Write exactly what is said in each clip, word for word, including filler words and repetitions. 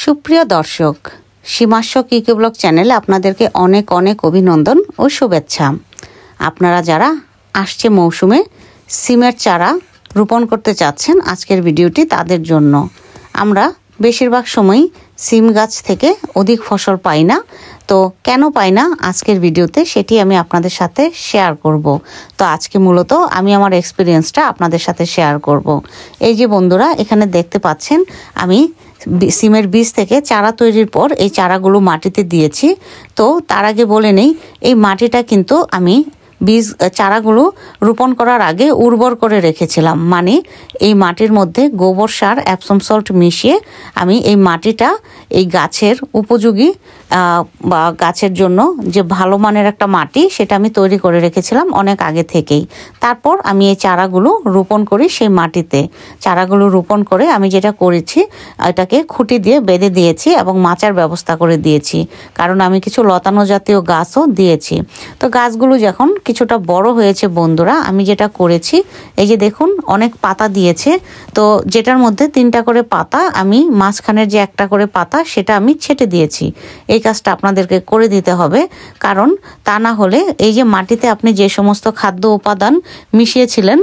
সুপ্রিয় দর্শক, সীমাস্বক eco blog চ্যানেলে আপনাদেরকে অনেক অনেক অভিনন্দন ও শুভেচ্ছা। আপনারা যারা আসছে মৌসুমে সিমের চারা রোপণ করতে চাচ্ছেন, আজকের ভিডিওটি তাদের জন্য। আমরা বেশিরভাগ সময়ই সিম গাছ থেকে অধিক ফসল পাই না, তো কেন পাই না আজকের ভিডিওতে সেটি আমি আপনাদের সাথে শেয়ার করব। তো আজকে মূলত আমি আমার এক্সপিরিয়েন্সটা আপনাদের সাথে শেয়ার করব। এই যে বন্ধুরা, এখানে দেখতে পাচ্ছেন আমি সিমের বীজ থেকে চারা তৈরির পর এই চারাগুলো মাটিতে দিয়েছি। তো তার আগে বলে নেই, এই মাটিটা কিন্তু আমি বীজ চারাগুলো রোপণ করার আগে উর্বর করে রেখেছিলাম। মানে এই মাটির মধ্যে গোবর সার, অ্যাপসম সল্ট মিশিয়ে আমি এই মাটিটা এই গাছের উপযোগী বা গাছের জন্য যে ভালো মানের একটা মাটি, সেটা আমি তৈরি করে রেখেছিলাম অনেক আগে থেকেই। তারপর আমি এই চারাগুলো রোপণ করি সেই মাটিতে। চারাগুলো রোপণ করে আমি যেটা করেছি, এটাকে খুঁটি দিয়ে বেঁধে দিয়েছি এবং মাচার ব্যবস্থা করে দিয়েছি, কারণ আমি কিছু লতানো জাতীয় গাছও দিয়েছি। তো গাছগুলো যখন কিছুটা বড় হয়েছে বন্ধুরা, আমি যেটা করেছি, এই যে দেখুন অনেক পাতা দিয়েছে। তো যেটার মধ্যে তিনটা করে পাতা, আমি মাঝখানের যে একটা করে পাতা সেটা আমি ছেটে দিয়েছি। এই কাজটা আপনাদেরকে করে দিতে হবে, কারণ তা না হলে এই যে মাটিতে আপনি যে সমস্ত খাদ্য উপাদান মিশিয়েছিলেন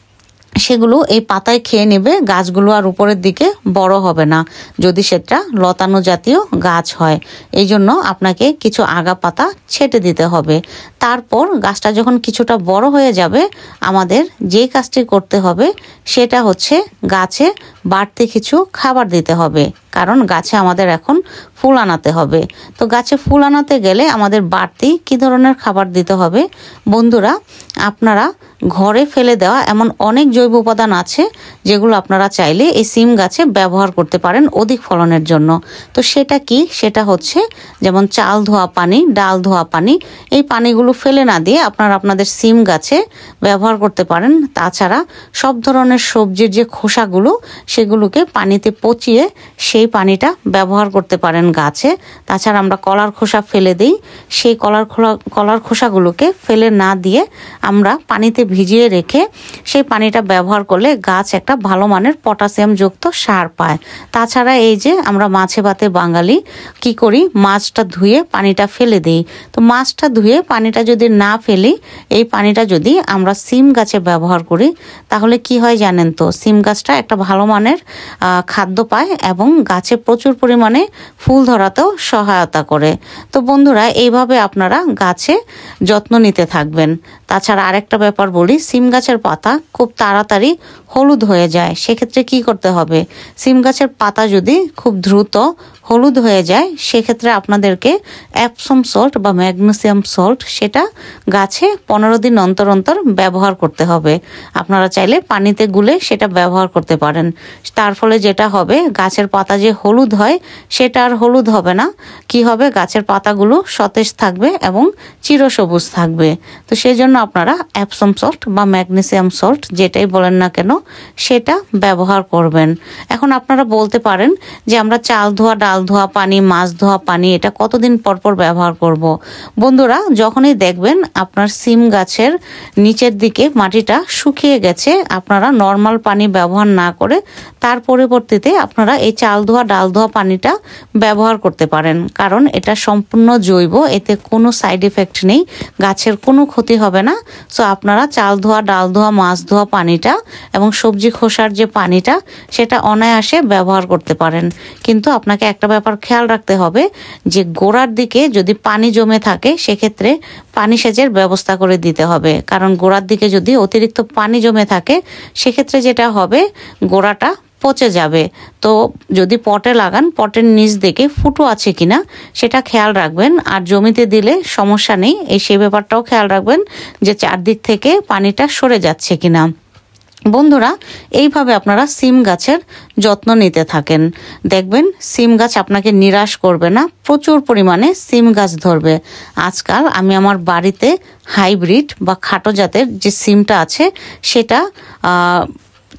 সেগুলো এই পাতায় খেয়ে নেবে, গাছগুলো আর উপরের দিকে বড় হবে না যদি সেটা লতানো জাতীয় গাছ হয়। এই জন্য আপনাকে কিছু আগা পাতা ছেটে দিতে হবে। তারপর গাছটা যখন কিছুটা বড় হয়ে যাবে, আমাদের যে কাজটি করতে হবে সেটা হচ্ছে গাছে বাড়তি কিছু খাবার দিতে হবে, কারণ গাছে আমাদের এখন ফুল আনাতে হবে। তো গাছে ফুল আনাতে গেলে আমাদের বাড়তি কী ধরনের খাবার দিতে হবে বন্ধুরা, আপনারা ঘরে ফেলে দেওয়া এমন অনেক জৈব উপাদান আছে যেগুলো আপনারা চাইলে এই সিম গাছে ব্যবহার করতে পারেন অধিক ফলনের জন্য। তো সেটা কি? সেটা হচ্ছে যেমন চাল ধোয়া পানি, ডাল ধোয়া পানি। এই পানিগুলো ফেলে না দিয়ে আপনারা আপনাদের সিম গাছে ব্যবহার করতে পারেন। তাছাড়া সব ধরনের সবজির যে খোসাগুলো, সেগুলোকে পানিতে পচিয়ে সেই পানিটা ব্যবহার করতে পারেন গাছে। তাছাড়া আমরা কলার খোসা ফেলে দিই, সেই কলার খোলা কলার খোসাগুলোকে ফেলে না দিয়ে আমরা পানিতে ভিজিয়ে রেখে সেই পানিটা ব্যবহার করলে গাছ একটা ভালো মানের পটাশিয়াম যুক্ত সার পায়। তাছাড়া এই যে আমরা মাছে ভাতে বাঙালি কি করি, মাছটা ধুয়ে পানিটা ফেলে দিই। তো মাছটা ধুয়ে পানিটা যদি না ফেলি, এই পানিটা যদি আমরা সিম গাছে ব্যবহার করি, তাহলে কি হয় জানেন তো, সিম গাছটা একটা ভালো মানের খাদ্য পায় এবং গাছে প্রচুর পরিমাণে ফুল ধরাতেও সহায়তা করে। তো বন্ধুরা, এইভাবে আপনারা গাছে যত্ন নিতে থাকবেন। তাছাড়া আরেকটা ব্যাপার বলি, সিম গাছের পাতা খুব তাড়াতাড়ি হলুদ হয়ে যায়। সেক্ষেত্রে কি করতে হবে, সিম গাছের পাতা যদি খুব দ্রুত হলুদ হয়ে যায়, সেক্ষেত্রে আপনাদেরকে অ্যাপসম সল্ট বা ম্যাগনেসিয়াম সল্ট সেটা গাছে পনেরো দিন অন্তর অন্তর ব্যবহার করতে হবে। আপনারা চাইলে পানিতে গুলে সেটা ব্যবহার করতে পারেন। তার ফলে যেটা হবে, গাছের পাতা যে হলুদ হয় সেটা আর হলুদ হবে না। কি হবে, গাছের পাতাগুলো সতেজ থাকবে এবং চিরসবুজ থাকবে। তো সেই জন্য আপনারা অ্যাপসম সল্ট বা ম্যাগনেসিয়াম সল্ট যেটাই বলেন না কেন, সেটা ব্যবহার করবেন। এখন আপনারা বলতে পারেন যে আমরা চাল ধোয়া, ডাল ধোয়া পানি, মাছ ধোয়া পানি এটা কতদিন পর পর ব্যবহার করব। বন্ধুরা, যখনই দেখবেন আপনার সিম গাছের নিচের দিকে মাটিটা শুকিয়ে গেছে, আপনারা নর্মাল পানি ব্যবহার না করে তার পরিবর্তে আপনারা এই চাল ধোয়া, ডাল ধোয়া পানিটা ব্যবহার করতে পারেন, কারণ এটা সম্পূর্ণ জৈব, এতে কোনো সাইড এফেক্ট নেই, গাছের কোনো ক্ষতি হবে না। সো আপনারা চাল ধোয়া, ডাল ধোয়া, মাছ ধোয়া পানিটা এবং সবজি খোসার যে পানিটা, সেটা অনায়াসে ব্যবহার করতে পারেন। কিন্তু আপনাকে একটা ব্যাপার খেয়াল রাখতে হবে যে গোড়ার দিকে যদি পানি জমে থাকে, সেক্ষেত্রে পানি সেচের ব্যবস্থা করে দিতে হবে, কারণ গোড়ার দিকে যদি অতিরিক্ত পানি জমে থাকে, সেক্ষেত্রে যেটা হবে গোড়াটা পচে যাবে। তো যদি পটে লাগান, পটের নিচ দিকে ফুটো আছে কিনা সেটা খেয়াল রাখবেন। আর জমিতে দিলে সমস্যা নেই, এই সেই ব্যাপারটাও খেয়াল রাখবেন যে চারদিক থেকে পানিটা সরে যাচ্ছে কিনা। বন্ধুরা, এইভাবে আপনারা সিম গাছের যত্ন নিতে থাকেন, দেখবেন সিম গাছ আপনাকে নিরাশ করবে না, প্রচুর পরিমাণে সিম গাছ ধরবে। আজকাল আমি আমার বাড়িতে হাইব্রিড বা খাটো জাতের যে সিমটা আছে সেটা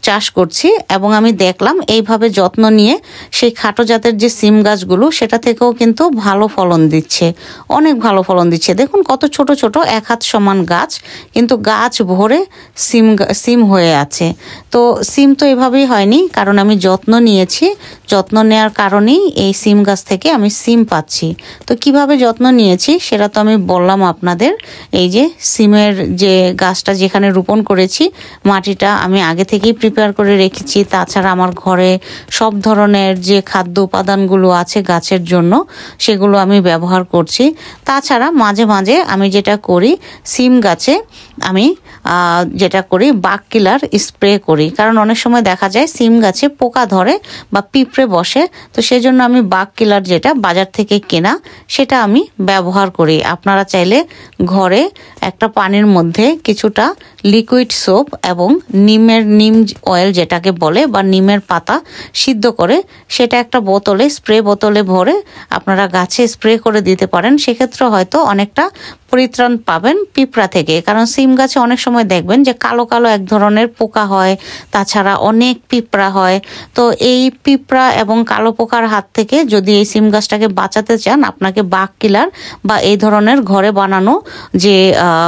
চাষ করছি এবং আমি দেখলাম এইভাবে যত্ন নিয়ে সেই খাটো জাতের যে সিম গাছগুলো সেটা থেকেও কিন্তু ভালো ফলন দিচ্ছে, অনেক ভালো ফলন দিচ্ছে। দেখুন কত ছোট ছোট এক হাত সমান গাছ, কিন্তু গাছ ভরে সিম সিম হয়ে আছে। তো সিম তো এভাবেই হয়নি, কারণ আমি যত্ন নিয়েছি, যত্ন নেওয়ার কারণেই এই সিম গাছ থেকে আমি সিম পাচ্ছি। তো কিভাবে যত্ন নিয়েছি সেটা তো আমি বললাম আপনাদের। এই যে সিমের যে গাছটা যেখানে রোপণ করেছি, মাটিটা আমি আগে থেকেই প্রিপেয়ার করে রেখেছি। তাছাড়া আমার ঘরে সব ধরনের যে খাদ্য উপাদানগুলো আছে গাছের জন্য সেগুলো আমি ব্যবহার করছি। তাছাড়া মাঝে মাঝে আমি যেটা করি, সিম গাছে আমি যেটা করি বাগ কিলার স্প্রে করি, কারণ অনেক সময় দেখা যায় সিম গাছে পোকা ধরে বা পিঁপড়ে বসে। তো সেই জন্য আমি বাগ কিলার যেটা বাজার থেকে কেনা সেটা আমি ব্যবহার করি। আপনারা চাইলে ঘরে একটা পানির মধ্যে কিছুটা লিকুইড সোপ এবং নিমের নিম অয়েল যেটাকে বলে বা নিমের পাতা সিদ্ধ করে সেটা একটা বোতলে স্প্রে বোতলে ভরে আপনারা গাছে স্প্রে করে দিতে পারেন। সেক্ষেত্রে হয়তো অনেকটা পরিত্রাণ পাবেন পিঁপড়া থেকে, কারণ সিম গাছে অনেক সময় দেখবেন যে কালো কালো এক ধরনের পোকা হয়, তাছাড়া অনেক পিঁপড়া হয়। তো এই পিঁপড়া এবং কালো পোকার হাত থেকে যদি এই সিম গাছটাকে বাঁচাতে চান, আপনাকে বাগ কিলার বা এই ধরনের ঘরে বানানো যে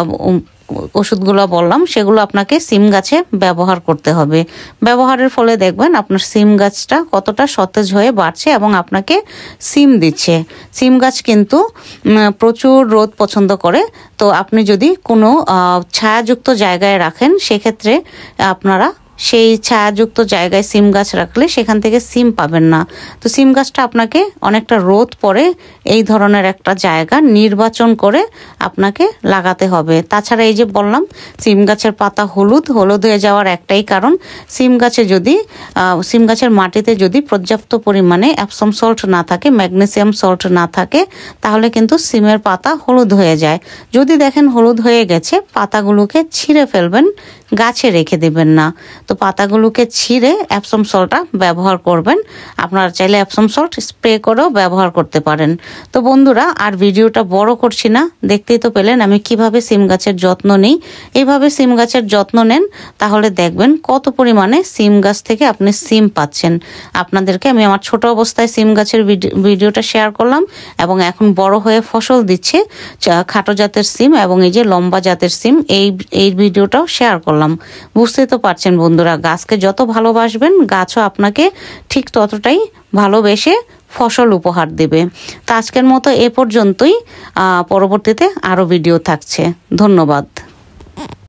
ওষুধগুলো বললাম সেগুলো আপনাকে সিম গাছে ব্যবহার করতে হবে। ব্যবহারের ফলে দেখবেন আপনার সিম গাছটা কতটা সতেজ হয়ে বাড়ছে এবং আপনাকে সিম দিচ্ছে। সিম গাছ কিন্তু প্রচুর রোদ পছন্দ করে। তো আপনি যদি কোনো ছায়াযুক্ত জায়গায় রাখেন সেক্ষেত্রে আপনারা সেই ছায়াযুক্ত জায়গায় সিম গাছ রাখলে সেখান থেকে সিম পাবেন না। তো সিম গাছটা আপনাকে অনেকটা রোদ পড়ে এই ধরনের একটা জায়গা নির্বাচন করে আপনাকে লাগাতে হবে। তাছাড়া এই যে বললাম সিম গাছের পাতা হলুদ হলুদ হয়ে যাওয়ার একটাই কারণ, সিম গাছে যদি সিম গাছের মাটিতে যদি পর্যাপ্ত পরিমাণে অ্যাপসম সল্ট না থাকে, ম্যাগনেসিয়াম সল্ট না থাকে, তাহলে কিন্তু সিমের পাতা হলুদ হয়ে যায়। যদি দেখেন হলুদ হয়ে গেছে, পাতাগুলোকে ছিঁড়ে ফেলবেন, গাছে রেখে দেবেন না। তো পাতাগুলোকে ছিঁড়ে অ্যাপসম সল্টটা ব্যবহার করবেন। আপনারা চাইলে অ্যাপসম সল্ট স্প্রে করেও ব্যবহার করতে পারেন। তো বন্ধুরা, আর ভিডিওটা বড় করছি না, দেখতেই তো পেলেন আমি কিভাবে সিম গাছের যত্ন নিই। এইভাবে সিম গাছের যত্ন নেন, তাহলে দেখবেন কত পরিমাণে সিম গাছ থেকে আপনি সিম পাচ্ছেন। আপনাদেরকে আমি আমার ছোট অবস্থায় সিম গাছের ভিডিওটা শেয়ার করলাম এবং এখন বড় হয়ে ফসল দিচ্ছে খাটো জাতের সিম এবং এই যে লম্বা জাতের সিম, এই এই ভিডিওটাও শেয়ার করলাম। বুঝতে তো পারছেন বন্ধুরা, গাছকে যত ভালোবাসবেন গাছও আপনাকে ঠিক ততটাই ভালোবেসে ফসল উপহার দেবে। তো আজকের মতো এ পর্যন্তই, পরবর্তীতে আরও ভিডিও থাকছে। ধন্যবাদ।